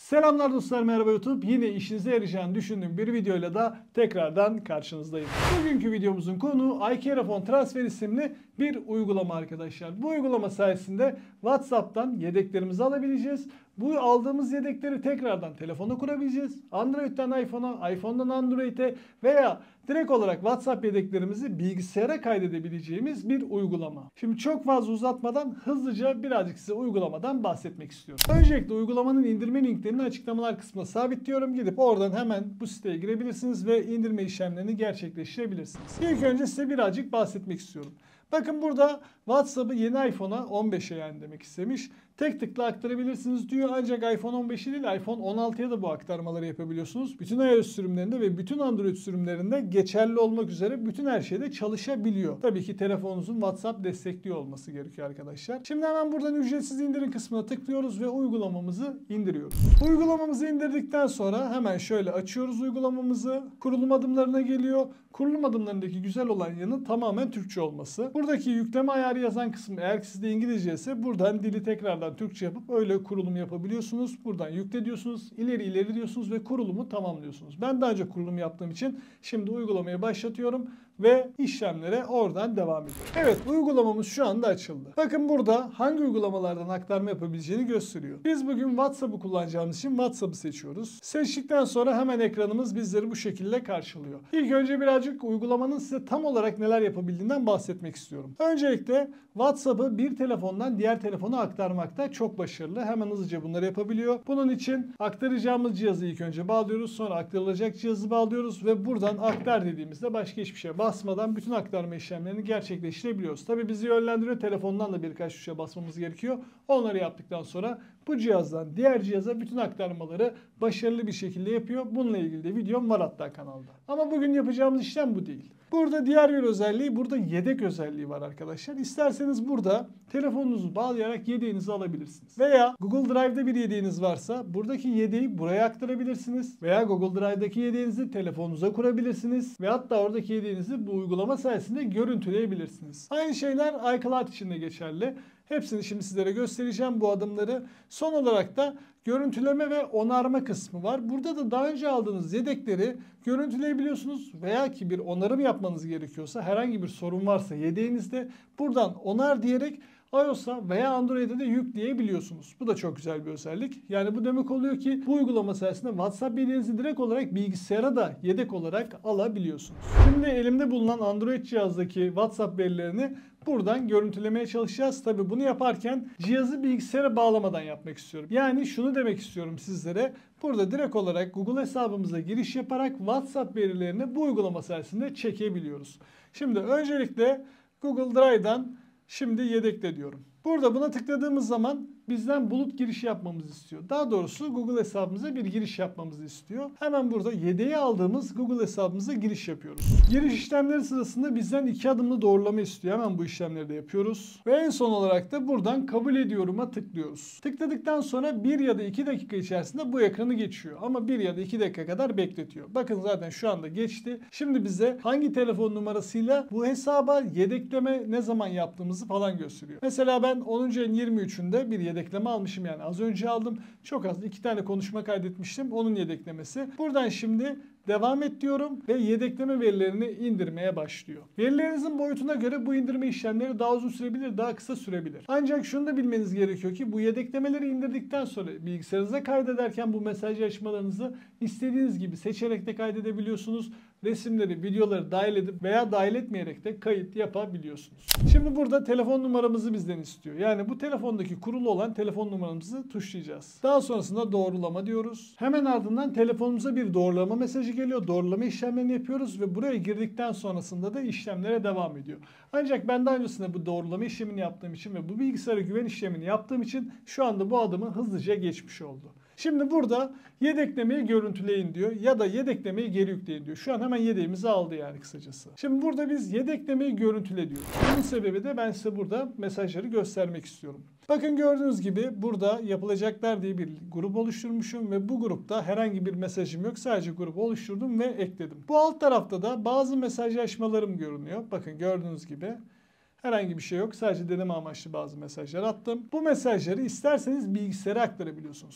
Selamlar dostlar, merhaba YouTube. Yine işinize yarayacağını düşündüğüm bir videoyla da tekrardan karşınızdayım. Bugünkü videomuzun konu iCareFone Transfer isimli bir uygulama arkadaşlar. Bu uygulama sayesinde WhatsApp'tan yedeklerimizi alabileceğiz. Bu aldığımız yedekleri tekrardan telefona kurabileceğiz. Android'den iPhone'a, iPhone'dan Android'e veya direkt olarak WhatsApp yedeklerimizi bilgisayara kaydedebileceğimiz bir uygulama. Şimdi çok fazla uzatmadan hızlıca birazcık size uygulamadan bahsetmek istiyorum. Öncelikle uygulamanın indirme linklerini açıklamalar kısmına sabitliyorum. Gidip oradan hemen bu siteye girebilirsiniz ve indirme işlemlerini gerçekleştirebilirsiniz. İlk önce size birazcık bahsetmek istiyorum. Bakın burada WhatsApp'ı yeni iPhone'a 15'e yani demek istemiş. Tek tıkla aktarabilirsiniz diyor. Ancak iPhone 15'i değil iPhone 16'ya da bu aktarmaları yapabiliyorsunuz. Bütün iOS sürümlerinde ve bütün Android sürümlerinde geçerli olmak üzere bütün her şeyde çalışabiliyor. Tabii ki telefonunuzun WhatsApp destekliyor olması gerekiyor arkadaşlar. Şimdi hemen buradan ücretsiz indirin kısmına tıklıyoruz ve uygulamamızı indiriyoruz. Uygulamamızı indirdikten sonra hemen şöyle açıyoruz uygulamamızı. Kurulum adımlarına geliyor. Kurulum adımlarındaki güzel olan yanı tamamen Türkçe olması. Buradaki yükleme ayarı yazan kısım eğer sizde İngilizce ise buradan dili tekrardan Türkçe yapıp öyle kurulum yapabiliyorsunuz. Buradan yükle diyorsunuz, ileri diyorsunuz ve kurulumu tamamlıyorsunuz. Ben daha önce kurulum yaptığım için şimdi uygulamayı başlatıyorum ve işlemlere oradan devam ediyorum. Evet, uygulamamız şu anda açıldı. Bakın burada hangi uygulamalardan aktarma yapabileceğini gösteriyor. Biz bugün WhatsApp'ı kullanacağımız için WhatsApp'ı seçiyoruz. Seçtikten sonra hemen ekranımız bizleri bu şekilde karşılıyor. İlk önce birazcık uygulamanın size tam olarak neler yapabildiğinden bahsetmek istiyorum. Öncelikle WhatsApp'ı bir telefondan diğer telefona aktarmakta çok başarılı. Hemen hızlıca bunları yapabiliyor. Bunun için aktaracağımız cihazı ilk önce bağlıyoruz. Sonra aktarılacak cihazı bağlıyoruz ve buradan aktar dediğimizde başka hiçbir şeye basmadan bütün aktarma işlemlerini gerçekleştirebiliyoruz. Tabii bizi yönlendiriyor. Telefondan da birkaç tuşa basmamız gerekiyor. Onları yaptıktan sonra bu cihazdan diğer cihaza bütün aktarmaları başarılı bir şekilde yapıyor. Bununla ilgili de videom var hatta kanalda. Ama bugün yapacağımız işlem bu değil. Burada diğer bir özelliği, burada yedek özelliği var arkadaşlar. İsterseniz burada telefonunuzu bağlayarak yedeğinizi alabilirsiniz. Veya Google Drive'da bir yedeğiniz varsa buradaki yedeği buraya aktarabilirsiniz. Veya Google Drive'daki yedeğinizi telefonunuza kurabilirsiniz. Ve hatta oradaki yedeğinizi bu uygulama sayesinde görüntüleyebilirsiniz. Aynı şeyler iCloud için de geçerli. Hepsini şimdi sizlere göstereceğim bu adımları. Son olarak da görüntüleme ve onarma kısmı var. Burada da daha önce aldığınız yedekleri görüntüleyebiliyorsunuz veya ki bir onarım yapmanız gerekiyorsa herhangi bir sorun varsa yedeğinizde buradan onar diyerek iOS'a veya Android'e de yükleyebiliyorsunuz. Bu da çok güzel bir özellik. Yani bu demek oluyor ki bu uygulama sayesinde WhatsApp yedeğinizi direkt olarak bilgisayara da yedek olarak alabiliyorsunuz. Şimdi elimde bulunan Android cihazdaki WhatsApp verilerini buradan görüntülemeye çalışacağız. Tabii bunu yaparken cihazı bilgisayara bağlamadan yapmak istiyorum. Yani şunu demek istiyorum sizlere. Burada direkt olarak Google hesabımıza giriş yaparak WhatsApp verilerini bu uygulama sayesinde çekebiliyoruz. Şimdi öncelikle Google Drive'dan şimdi yedekle diyorum. Burada buna tıkladığımız zaman bizden bulut girişi yapmamızı istiyor. Daha doğrusu Google hesabımıza bir giriş yapmamızı istiyor. Hemen burada yedeği aldığımız Google hesabımıza giriş yapıyoruz. Giriş işlemleri sırasında bizden 2 adımlı doğrulama istiyor. Hemen bu işlemleri de yapıyoruz. Ve en son olarak da buradan kabul ediyorum'a tıklıyoruz. Tıkladıktan sonra 1 ya da 2 dakika içerisinde bu ekranı geçiyor. Ama 1 ya da 2 dakika kadar bekletiyor. Bakın zaten şu anda geçti. Şimdi bize hangi telefon numarasıyla bu hesaba yedekleme ne zaman yaptığımızı falan gösteriyor. Mesela ben 10. ayın 23'ünde bir yedekleme almışım, yani az önce aldım. Çok az 2 tane konuşma kaydetmiştim. Onun yedeklemesi. Buradan şimdi devam et diyorum ve yedekleme verilerini indirmeye başlıyor. Verilerinizin boyutuna göre bu indirme işlemleri daha uzun sürebilir, daha kısa sürebilir. Ancak şunu da bilmeniz gerekiyor ki bu yedeklemeleri indirdikten sonra bilgisayarınıza kaydederken bu mesajlaşmalarınızı istediğiniz gibi seçerek de kaydedebiliyorsunuz. Resimleri, videoları dahil edip veya dahil etmeyerek de kayıt yapabiliyorsunuz. Şimdi burada telefon numaramızı bizden istiyor. Yani bu telefondaki kurulu olan telefon numaramızı tuşlayacağız. Daha sonrasında doğrulama diyoruz. Hemen ardından telefonumuza bir doğrulama mesajı geliyor. Doğrulama işlemlerini yapıyoruz ve buraya girdikten sonrasında da işlemlere devam ediyor. Ancak ben daha öncesinde bu doğrulama işlemini yaptığım için ve bu bilgisayara güven işlemini yaptığım için şu anda bu adımı hızlıca geçmiş oldu. Şimdi burada yedeklemeyi görüntüleyin diyor ya da yedeklemeyi geri yükleyin diyor. Şu an hemen yedeğimizi aldı yani kısacası. Şimdi burada biz yedeklemeyi görüntüle diyoruz. Bunun sebebi de ben size burada mesajları göstermek istiyorum. Bakın gördüğünüz gibi burada yapılacaklar diye bir grup oluşturmuşum ve bu grupta herhangi bir mesajım yok. Sadece grubu oluşturdum ve ekledim. Bu alt tarafta da bazı mesajlaşmalarım görünüyor. Bakın gördüğünüz gibi. Herhangi bir şey yok. Sadece deneme amaçlı bazı mesajlar attım. Bu mesajları isterseniz bilgisayara aktarabiliyorsunuz.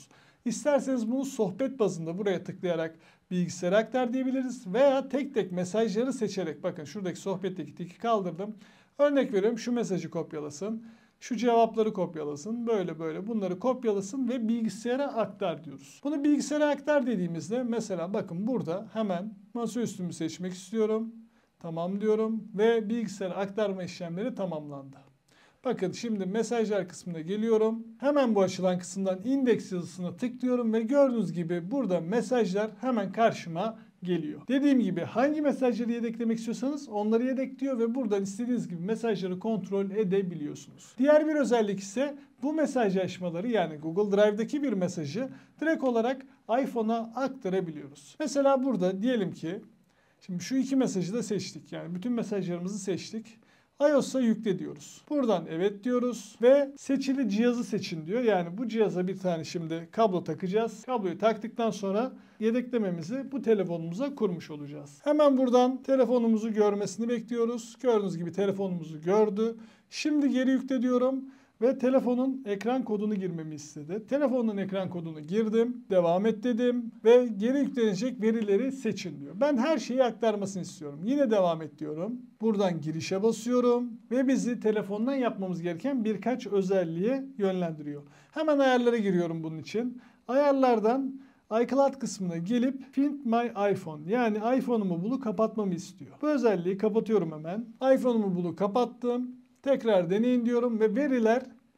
İsterseniz bunu sohbet bazında buraya tıklayarak bilgisayara aktar diyebiliriz. Veya tek tek mesajları seçerek, bakın şuradaki sohbetteki tiki kaldırdım. Örnek veriyorum, şu mesajı kopyalasın. Şu cevapları kopyalasın. Böyle bunları kopyalasın ve bilgisayara aktar diyoruz. Bunu bilgisayara aktar dediğimizde mesela bakın burada hemen masaüstümü seçmek istiyorum. Tamam diyorum ve bilgisayara aktarma işlemleri tamamlandı. Bakın şimdi mesajlar kısmına geliyorum. Hemen bu açılan kısımdan indeks yazısına tıklıyorum ve gördüğünüz gibi burada mesajlar hemen karşıma geliyor. Dediğim gibi hangi mesajları yedeklemek istiyorsanız onları yedekliyor ve buradan istediğiniz gibi mesajları kontrol edebiliyorsunuz. Diğer bir özellik ise bu mesajlaşmaları, yani Google Drive'daki bir mesajı direkt olarak iPhone'a aktarabiliyoruz. Mesela burada diyelim ki şimdi şu iki mesajı da seçtik, yani bütün mesajlarımızı seçtik. iOS'a yükle diyoruz. Buradan evet diyoruz ve seçili cihazı seçin diyor. Yani bu cihaza bir tane şimdi kablo takacağız. Kabloyu taktıktan sonra yedeklememizi bu telefonumuza kurmuş olacağız. Hemen buradan telefonumuzu görmesini bekliyoruz. Gördüğünüz gibi telefonumuzu gördü. Şimdi geri yükle diyorum. Ve telefonun ekran kodunu girmemi istedi. Telefonun ekran kodunu girdim. Devam et dedim. Ve geri yüklenecek verileri seçin diyor. Ben her şeyi aktarmasını istiyorum. Yine devam et diyorum. Buradan girişe basıyorum. Ve bizi telefondan yapmamız gereken birkaç özelliğe yönlendiriyor. Hemen ayarlara giriyorum bunun için. Ayarlardan iCloud kısmına gelip Find My iPhone, yani iPhone'umu bulup kapatmamı istiyor. Bu özelliği kapatıyorum hemen. iPhone'umu bulup kapattım. Tekrar deneyin diyorum ve veriler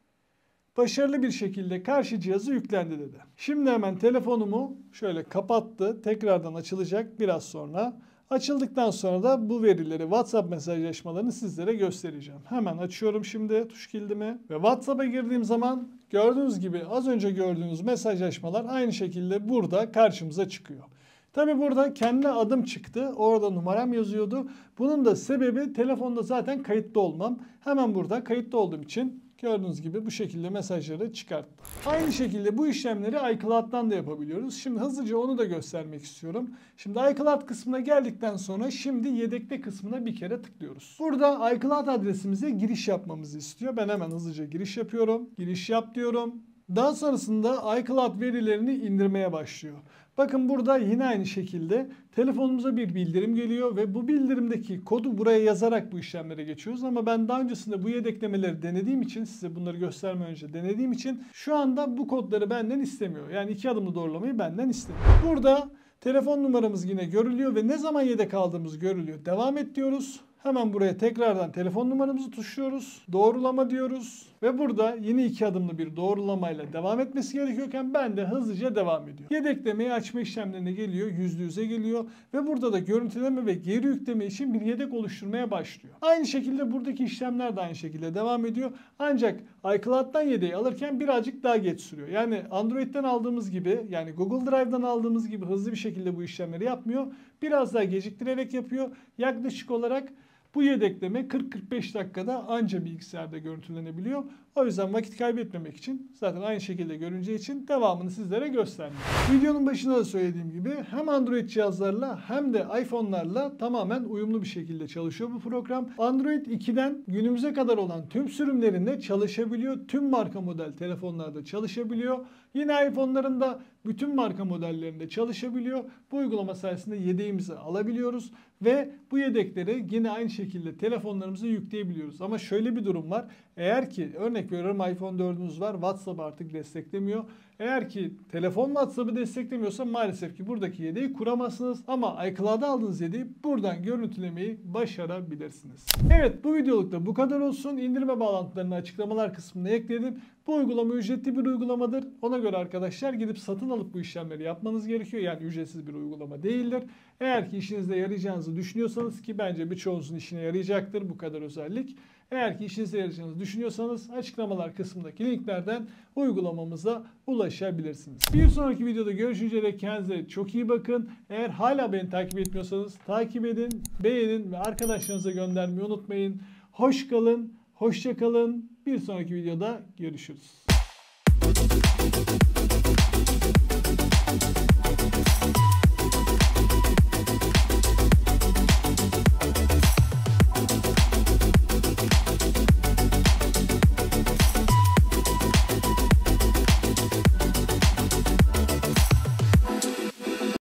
başarılı bir şekilde karşı cihazı yüklendi dedi. Şimdi hemen telefonumu şöyle kapattı. Tekrardan açılacak biraz sonra. Açıldıktan sonra da bu verileri, WhatsApp mesajlaşmalarını sizlere göstereceğim. Hemen açıyorum şimdi tuş kilidimi ve WhatsApp'a girdiğim zaman gördüğünüz gibi az önce gördüğünüz mesajlaşmalar aynı şekilde burada karşımıza çıkıyor. Tabi burada kendi adım çıktı. Orada numaram yazıyordu. Bunun da sebebi telefonda zaten kayıtlı olmam. Hemen burada kayıtlı olduğum için gördüğünüz gibi bu şekilde mesajları çıkarttı. Aynı şekilde bu işlemleri iCloud'dan da yapabiliyoruz. Şimdi hızlıca onu da göstermek istiyorum. Şimdi iCloud kısmına geldikten sonra şimdi yedekle kısmına bir kere tıklıyoruz. Burada iCloud adresimize giriş yapmamızı istiyor. Ben hemen hızlıca giriş yapıyorum. Giriş yap diyorum. Daha sonrasında iCloud verilerini indirmeye başlıyor. Bakın burada yine aynı şekilde telefonumuza bir bildirim geliyor ve bu bildirimdeki kodu buraya yazarak bu işlemlere geçiyoruz. Ama ben daha öncesinde bu yedeklemeleri denediğim için, size bunları göstermeden önce denediğim için şu anda bu kodları benden istemiyor. Yani 2 adımlı doğrulamayı benden istemiyor. Burada telefon numaramız yine görülüyor ve ne zaman yedek aldığımız görülüyor. Devam et diyoruz. Hemen buraya tekrardan telefon numaramızı tuşluyoruz. Doğrulama diyoruz. Ve burada yine 2 adımlı bir doğrulamayla devam etmesi gerekiyorken ben de hızlıca devam ediyor. Yedeklemeyi açma işlemlerine geliyor. %100'e geliyor. Ve burada da görüntüleme ve geri yükleme için bir yedek oluşturmaya başlıyor. Aynı şekilde buradaki işlemler de aynı şekilde devam ediyor. Ancak iCloud'dan yedeği alırken birazcık daha geç sürüyor. Yani Android'den aldığımız gibi, yani Google Drive'dan aldığımız gibi hızlı bir şekilde bu işlemleri yapmıyor. Biraz daha geciktirerek yapıyor. Yaklaşık olarak bu yedekleme 40-45 dakikada anca bilgisayarda görüntülenebiliyor. O yüzden vakit kaybetmemek için, zaten aynı şekilde görüneceği için devamını sizlere gösterdim. Videonun başında da söylediğim gibi hem Android cihazlarla hem de iPhone'larla tamamen uyumlu bir şekilde çalışıyor bu program. Android 2'den günümüze kadar olan tüm sürümlerinde çalışabiliyor. Tüm marka model telefonlarda çalışabiliyor. Yine iPhone'ların da bütün marka modellerinde çalışabiliyor. Bu uygulama sayesinde yedeğimizi alabiliyoruz ve bu yedekleri yine aynı şekilde telefonlarımıza yükleyebiliyoruz. Ama şöyle bir durum var. Eğer ki örnek veriyorum iPhone 4'ünüz var, WhatsApp artık desteklemiyor. Eğer ki telefon WhatsApp'ı desteklemiyorsa maalesef ki buradaki yedeği kuramazsınız. Ama iCloud'a aldığınız yedeği buradan görüntülemeyi başarabilirsiniz. Evet, bu videoluk da bu kadar olsun. İndirme bağlantılarını açıklamalar kısmına ekledim. Bu uygulama ücretli bir uygulamadır. Ona göre arkadaşlar gidip satın alıp bu işlemleri yapmanız gerekiyor. Yani ücretsiz bir uygulama değildir. Eğer ki işinize yarayacağınızı düşünüyorsanız, ki bence birçoğunuzun işine yarayacaktır bu kadar özellik. Eğer ki işinize yarayacağınızı düşünüyorsanız açıklamalar kısmındaki linklerden uygulamamıza ulaşabilirsiniz. Bir sonraki videoda görüşünceye dek kendinize çok iyi bakın. Eğer hala beni takip etmiyorsanız takip edin, beğenin ve arkadaşlarınıza göndermeyi unutmayın. Hoş kalın, hoşça kalın. Bir sonraki videoda görüşürüz.